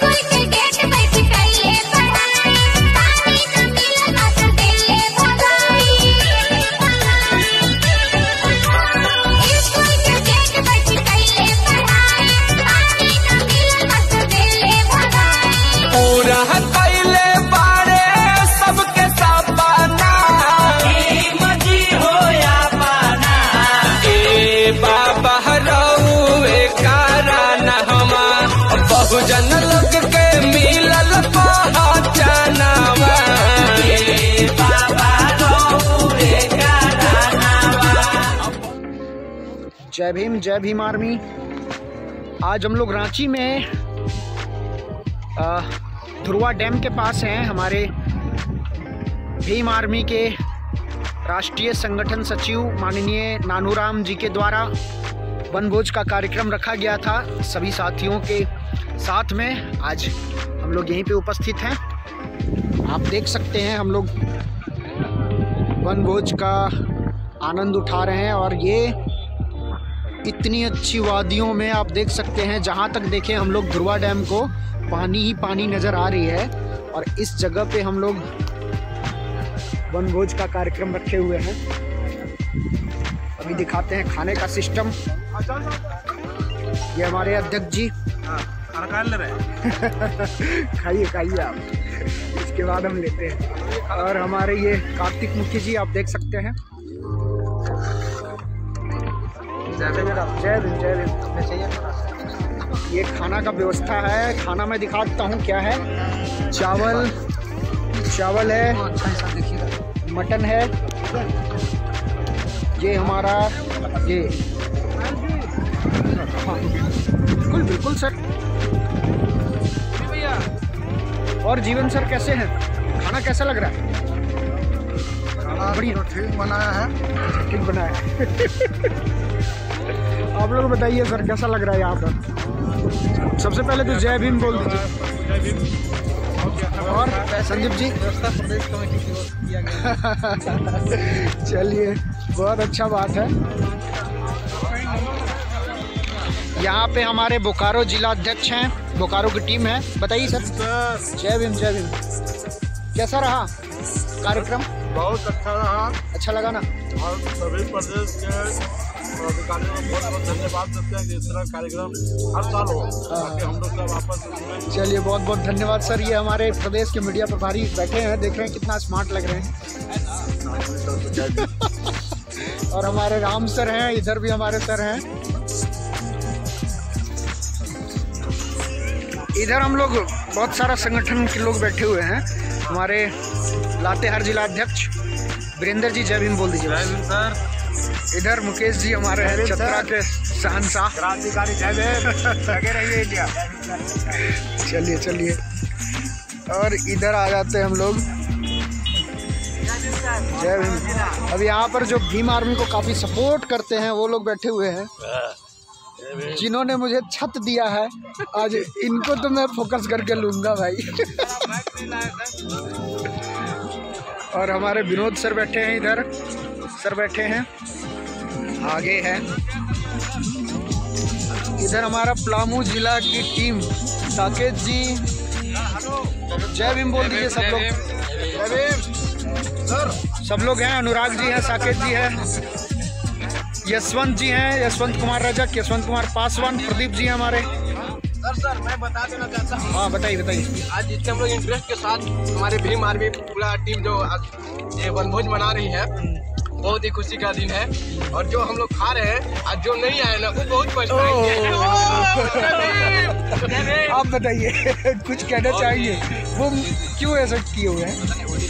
जन लोग के मिलल पहचानवा जय भीम आर्मी। आज हम लोग रांची में धुरवा डैम के पास हैं। हमारे भीम आर्मी के राष्ट्रीय संगठन सचिव माननीय नानूराम जी के द्वारा वनभोज का कार्यक्रम रखा गया था सभी साथियों के साथ में। आज हम लोग यहीं पे उपस्थित हैं। आप देख सकते हैं हम लोग वनभोज का आनंद उठा रहे हैं और ये इतनी अच्छी वादियों में आप देख सकते हैं, जहाँ तक देखें हम लोग धुरवा डैम को पानी ही पानी नज़र आ रही है। और इस जगह पे हम लोग वनभोज का कार्यक्रम रखे हुए हैं। अभी दिखाते हैं खाने का सिस्टम। ये हमारे अध्यक्ष जी खाइए खाइए आप, इसके बाद हम लेते हैं। और हमारे ये कार्तिक मुखी जी आप देख सकते हैं। जय भीम। ये खाना का व्यवस्था है। खाना मैं दिखाता हूँ क्या है। चावल है, मटन है, ये हमारा ये बिल्कुल सर। और जीवन सर कैसे हैं? खाना कैसा लग रहा है? बढ़िया, ठीक बनाया है। ठीक बनाया है। आप लोग बताइए सर कैसा लग रहा है यहाँ पर? सबसे पहले तो जय भीम बोल दीजिए। और संदीप जी चलिए, बहुत अच्छा बात है। यहाँ पे हमारे बोकारो जिला अध्यक्ष हैं, बोकारो की टीम है। बताइए सर। जय भीम। कैसा रहा कार्यक्रम? बहुत अच्छा रहा। अच्छा लगा ना? और सभी प्रदेश के अधिकारियों को बहुत बहुत धन्यवाद देते हैं कि इस तरह कार्यक्रम हर साल हो ताकि हम लोग सब आपस। चलिए, बहुत बहुत धन्यवाद सर। ये हमारे प्रदेश के मीडिया प्रभारी बैठे हैं, देख रहे हैं कितना स्मार्ट लग रहे हैं। और हमारे राम सर हैं, इधर भी हमारे सर हैं। इधर हम लोग बहुत सारा संगठन के लोग बैठे हुए हैं। हमारे लातेहार जिला अध्यक्ष वीरेंद्र जी, जय भीम बोल दीजिए। जय भीम सर। इधर मुकेश जी हमारे हैं, चतरा के शहंशाह, क्रांतिकारी। जय भीम। लगे रहिए इंडिया। चलिए। और इधर आ जाते हैं हम लोग। जय भीम। अब यहाँ पर जो भीम आर्मी को काफ़ी सपोर्ट करते हैं वो लोग बैठे हुए हैं, जिन्होंने मुझे छत दिया है। आज इनको तो मैं फोकस करके लूँगा भाई। और हमारे विनोद सर बैठे हैं, इधर सर बैठे हैं, आगे है। इधर हमारा पलामू जिला की टीम, साकेत जी, जय भीम बोल दीजिए सब लोग। जय भीम सर। सब लोग हैं, अनुराग जी हैं, साकेत जी हैं, यशवंत जी हैं, यशवंत कुमार रजक, यशवंत कुमार पासवान, प्रदीप जी हैं हमारे। सर मैं बता देना चाहता हूँ। हाँ बताइए। आज जितने हम लोग इंटरेस्ट के साथ हमारे भीम आर्मी पूरा टीम जो ये वनभोज मना रही है, बहुत ही खुशी का दिन है। और जो हम लोग खा रहे हैं, आज जो नहीं आए ना वो बहुत पछताएंगे। आप बताइए, कुछ कहना चाहिए? वो क्यों ऐसा किए हुए हैं?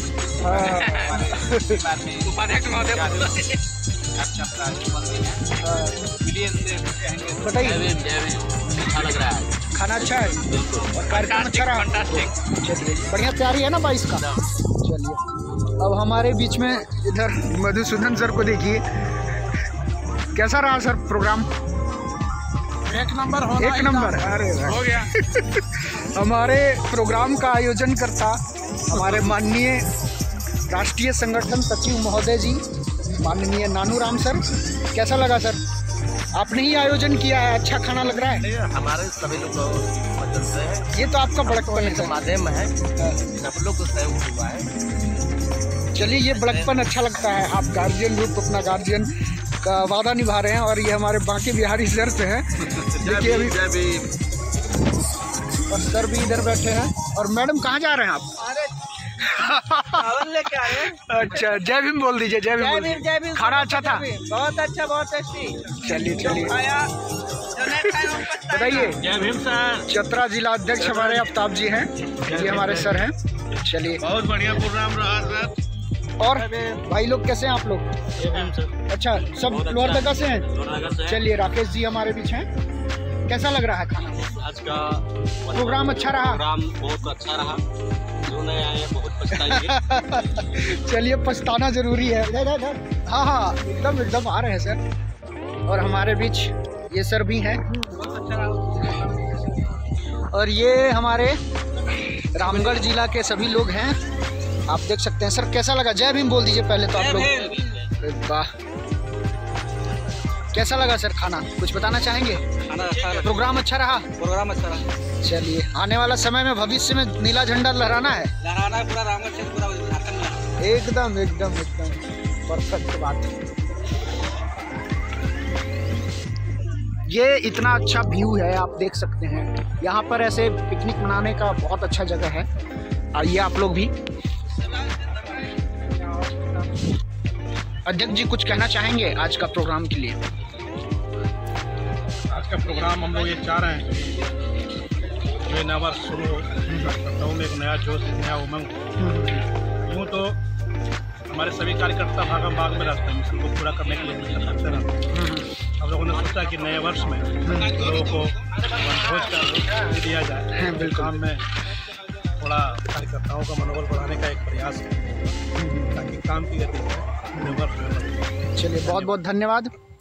बताइए। अच्छा लग रहा है, खाना अच्छा है और कार्यक्रम अच्छा रहा। बढ़िया तैयारी है ना 22 का। चलिए, अब हमारे बीच में इधर मधुसूदन सर को देखिए, कैसा रहा सर प्रोग्राम? एक नंबर। अरे हो गया। हमारे प्रोग्राम का आयोजन करता हमारे माननीय राष्ट्रीय संगठन सचिव महोदय जी, माननीय नानूराम सर। कैसा लगा सर? आपने ही आयोजन किया है, अच्छा खाना लग रहा है। हमारे सभी लोग पसंद से है, ये तो आपका बड़कपन है। माध्यम है, सब लोग को सहयोग हुआ है। चलिए, ये बड़कपन अच्छा लगता है। आप गार्जियन रूप अपना गार्जियन का वादा निभा रहे हैं। और ये हमारे बांके बिहारी सर से हैं, देखिए अभी। और सर भी इधर बैठे हैं। और मैडम कहाँ जा रहे हैं आप? लेके आए। अच्छा, जय भीम बोल दीजिए। जय भीम बोल दीजिए। जय भीम। खाना अच्छा था? बहुत अच्छा, बहुत टेस्टी। चलिए चलिए, बताइए। जय भीम सर। चतरा जिला अध्यक्ष हमारे आफ्ताब जी हैं, ये हमारे सर हैं। चलिए, बहुत बढ़िया प्रोग्राम रहा सर। और भाई लोग कैसे हैं आप लोग? अच्छा, सब लोहरदगा से हैं। चलिए, राकेश जी हमारे बीच हैं। कैसा लग रहा है खाना? आज का प्रोग्राम अच्छा रहा? प्रोग्राम बहुत अच्छा रहा। जो नए आए हैं बहुत पछताएंगे। चलिए, पछताना जरूरी है। हाँ हाँ, एकदम एकदम आ रहे हैं सर। और हमारे बीच ये सर भी हैं। और ये हमारे रामगढ़ जिला के सभी लोग हैं, आप देख सकते हैं। सर कैसा लगा? जय भीम बोल दीजिए पहले तो आप लोग। वाह, कैसा लगा सर खाना? कुछ बताना चाहेंगे? खाना अच्छा रहा। प्रोग्राम अच्छा रहा? प्रोग्राम अच्छा रहा। चलिए, आने वाला समय में भविष्य में नीला झंडा लहराना है। लहराना है पूरा रामगढ़ क्षेत्र, पूरा झारखंड में। एकदम एकदम एकदम परफेक्ट बात है। ये इतना अच्छा व्यू है, आप देख सकते हैं। यहाँ पर ऐसे पिकनिक मनाने का बहुत अच्छा जगह है। आइए आप लोग भी। अध्यक्ष जी कुछ कहना चाहेंगे आज का प्रोग्राम के लिए? आज का प्रोग्राम हम लोग ये चाह रहे हैं कि जो नया वर्ष शुरू हो, कार्यकर्ताओं में एक नया जोश, नया उमंग। यूँ तो हमारे सभी कार्यकर्ता भागम भाग में रहते हैं, मिशन को पूरा करने के लिए मेहनत करते रहते हैं। हम लोगों ने सोचा कि नए वर्ष में लोगों को वनभोज का दिया जाए। बिल्कुल। काम में थोड़ा कार्यकर्ताओं का मनोबल बढ़ाने का एक प्रयास है, ताकि काम की गति नए वर्ष में। चलिए, बहुत बहुत धन्यवाद।